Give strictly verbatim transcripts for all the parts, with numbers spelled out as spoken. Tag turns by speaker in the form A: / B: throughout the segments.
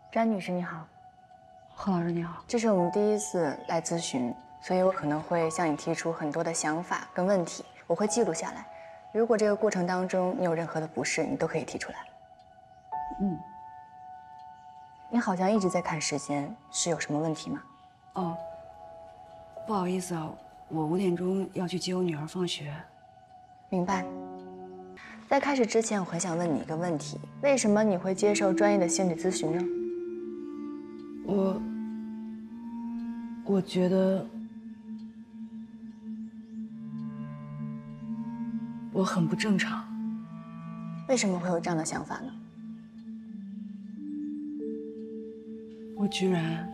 A: 詹女士你好，
B: 何老师你好，
A: 这是我们第一次来咨询，所以我可能会向你提出很多的想法跟问题，我会记录下来。如果这个过程当中你有任何的不适，你都可以提出来。
B: 嗯，
A: 你好像一直在看时间，是有什么问题吗？
B: 哦，不好意思啊，我五点钟要去接我女儿放学。
A: 明白。在开始之前，我很想问你一个问题：为什么你会接受专业的心理咨询呢？
B: 我，我觉得我很不正常。
A: 为什么会有这样的想法呢？
B: 我居然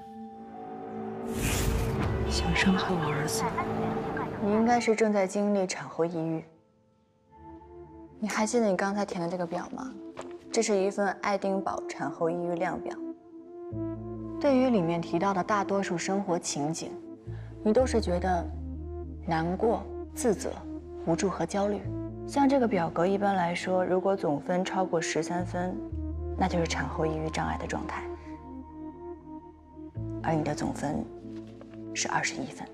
B: 想伤害我儿子。
A: 你应该是正在经历产后抑郁。你还记得你刚才填的这个表吗？这是一份爱丁堡产后抑郁量表。对于里面提到的大多数生活情景，你都是觉得难过、自责、无助和焦虑。像这个表格一般来说，如果总分超过十三分，那就是产后抑郁障碍的状态。而你的总分是二十一分。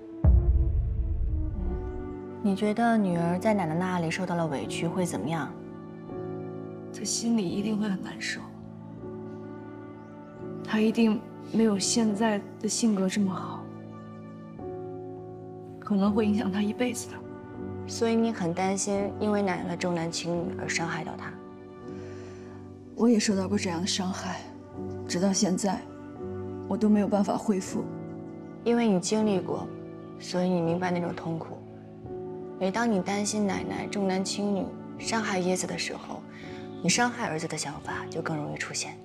A: 你觉得女儿在奶奶那里受到了委屈会怎么样？
B: 她心里一定会很难受，她一定没有现在的性格这么好，可能会影响她一辈子的。
A: 所以你很担心因为奶奶的重男轻女而伤害到她。
B: 我也受到过这样的伤害，直到现在，我都没有办法恢复。
A: 因为你经历过，所以你明白那种痛苦。每当你担心奶奶重男轻女、伤害椰子的时候，你伤害儿子的想法就更容易出现。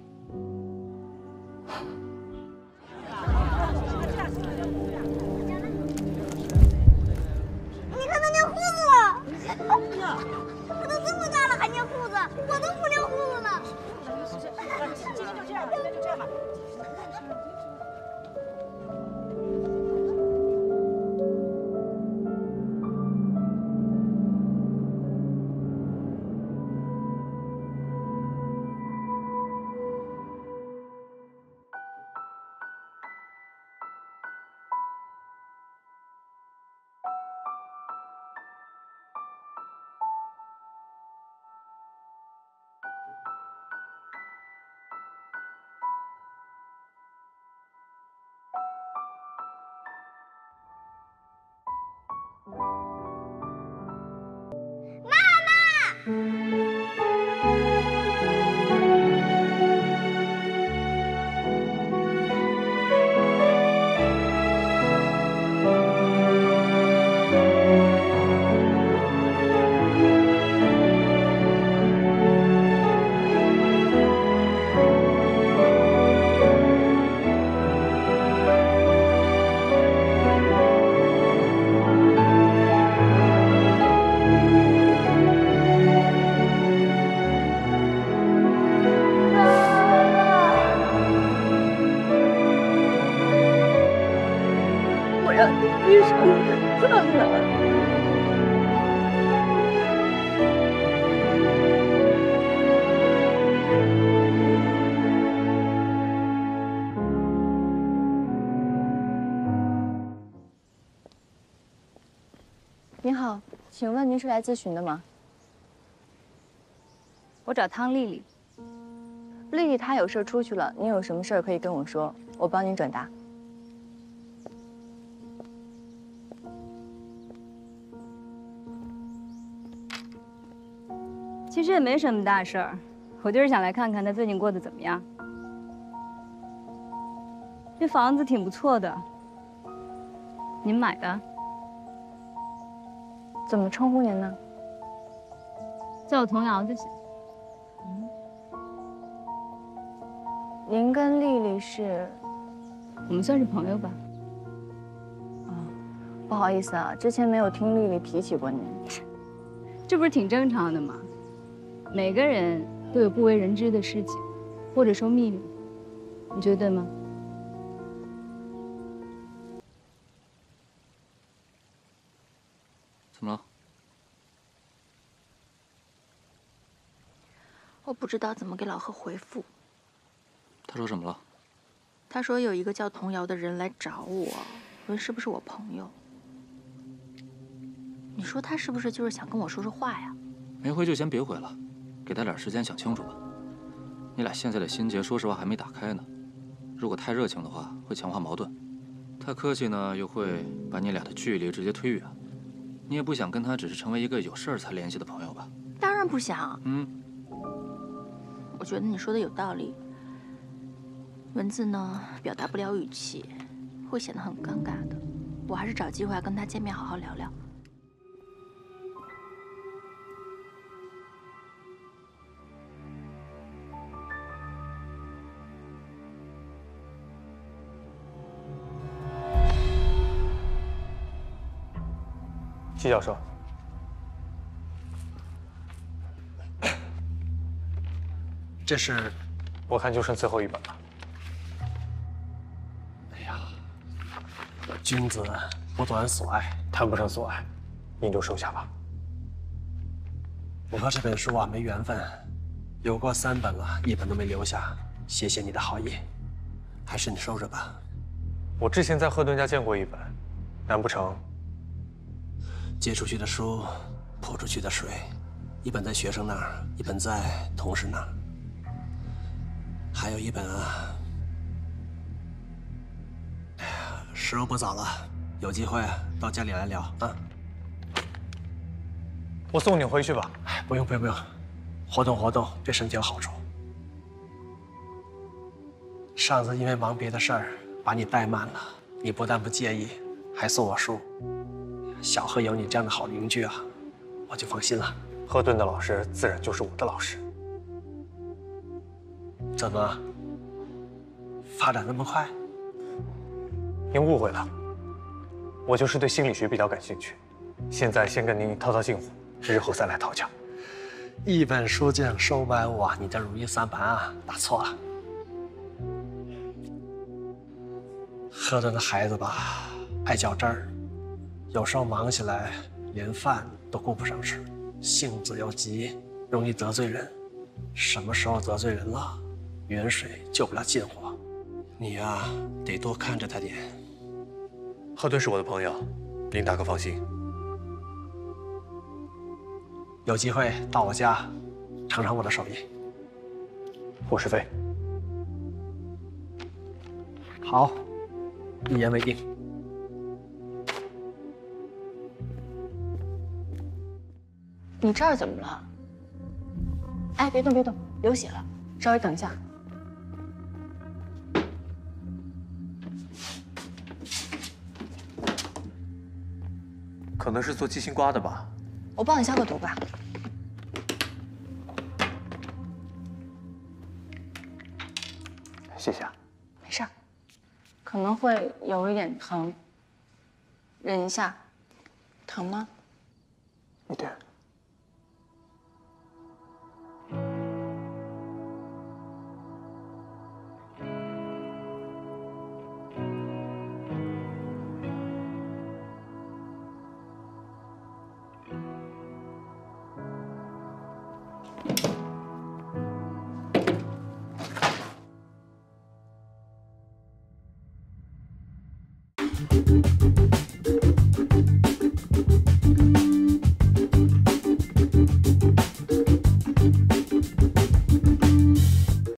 C: 你看他尿裤子了！他都这么大了还尿裤子，我都不尿裤子了。今天就这样，今天就这样吧。
B: 医生怎么了？
A: 您好，请问您是来咨询的吗？
D: 我找汤丽丽。
A: 丽丽她有事出去了，您有什么事儿可以跟我说，我帮您转达。
D: 其实也没什么大事儿，我就是想来看看她最近过得怎么样。这房子挺不错的，您买的？
A: 怎么称呼您呢？
D: 叫我童瑶就行。
A: 您跟丽丽是？
D: 我们算是朋友吧。
A: 啊，不好意思啊，之前没有听丽丽提起过您。
D: 这不是挺正常的吗？每个人都有不为人知的事情，或者说秘密，你觉得对吗？
E: 怎么了？
C: 我不知道怎么给老何回复。
E: 他说什么了？
A: 他说有一个叫童瑶的人来找我，问是不是我朋友。你说他是不是就是想跟我说说话呀？
E: 没回就先别回了，给他点时间想清楚吧。你俩现在的心结，说实话还没打开呢。如果太热情的话，会强化矛盾；太客气呢，又会把你俩的距离直接推远。你也不想跟他只是成为一个有事儿才联系的朋友吧？
A: 当然不想。
E: 嗯，
A: 我觉得你说的有道理。文字呢，表达不了语气，会显得很尴尬的。我还是找机会跟他见面，好好聊聊。
F: 季教授，这是，我看就剩最后一本了。哎呀，君子不短所爱，谈不上所爱，您就收下吧。我和这本书啊没缘分，有过三本了，一本都没留下。谢谢你的好意，还是你收着吧。我之前在赫顿家见过一本，难不成？借出去的书，泼出去的水，一本在学生那儿，一本在同事那儿，还有一本啊。哎呀，时候不早了，有机会到家里来聊啊。我送你回去吧。哎，不用不用不用，活动活动对身体有好处。上次因为忙别的事儿把你怠慢了，你不但不介意，还送我书。小贺有你这样的好邻居啊，我就放心了。赫顿的老师自然就是我的老师。怎么发展那么快？您误会了，我就是对心理学比较感兴趣。现在先跟您套套近乎，日后再来讨教。一本书这样收买我，你这如意算盘啊，打错了。赫顿的孩子吧，爱较真儿。有时候忙起来，连饭都顾不上吃，性子又急，容易得罪人。什么时候得罪人了，远水救不了近火。你呀，得多看着他点。
G: 赫顿是我的朋友，您大可放心。
F: 有机会到我家，尝尝我的手艺。伙食费。好，一言为定。
A: 你这儿怎么了？哎，别动别动，流血了，稍微等一下。
G: 可能是做鸡心瓜的吧。
A: 我帮你消个毒吧。
F: 谢谢。
A: 没事儿，可能会有一点疼，忍一下。疼吗？
F: 一点。
H: Thank you.